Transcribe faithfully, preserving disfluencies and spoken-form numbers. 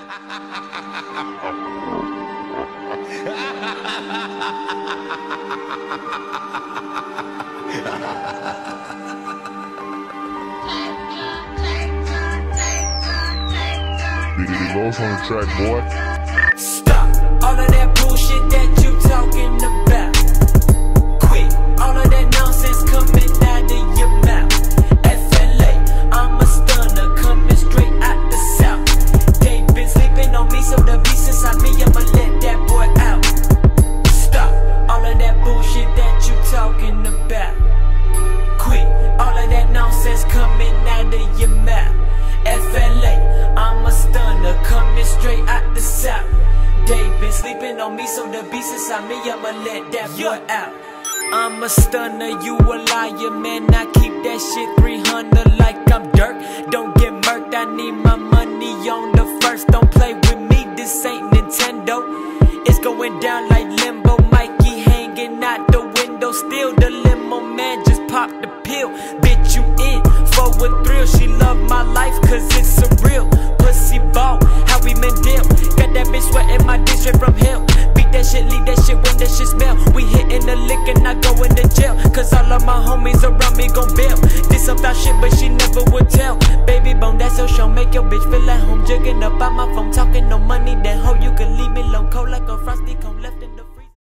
Big Los on the track, boy. Stop all of that bullshit that you talking about. Quit all of that nonsense coming out of your mouth. F L A, I'm a stunner coming straight out the south. They been sleeping on me, so the beast inside me, I'ma let that boy out. Stop all of that bullshit that you talking about. Quit all of that nonsense coming out of your mouth. F L A, I'm a stunner coming straight out the south. They been sleeping on me, so the beast inside me, I'ma let that boy out. I'm a stunner, you a liar, man. I keep that shit three hundred like I'm dirt. Don't get murked, I need my money on the first. Don't play with me, this ain't Nintendo. It's going down like limbo. Mikey hanging out the window, still the limo man just popped the pill. Bitch, you in for a thrill. She love my life cause it's surreal. Pussy ball, how we men deal. Got that bitch sweating my dick straight from hell. Beat that shit, leave that shit when that shit smell. We hitting the lick and I go into jail, cause all of my homies around me gon' bail. Did some foul shit but she never would tell. Baby bone, that's your show, make your bitch feel at home. Jugging up on my phone, talking no money, then ho, you can leave me alone. Cold like a frosty cone left in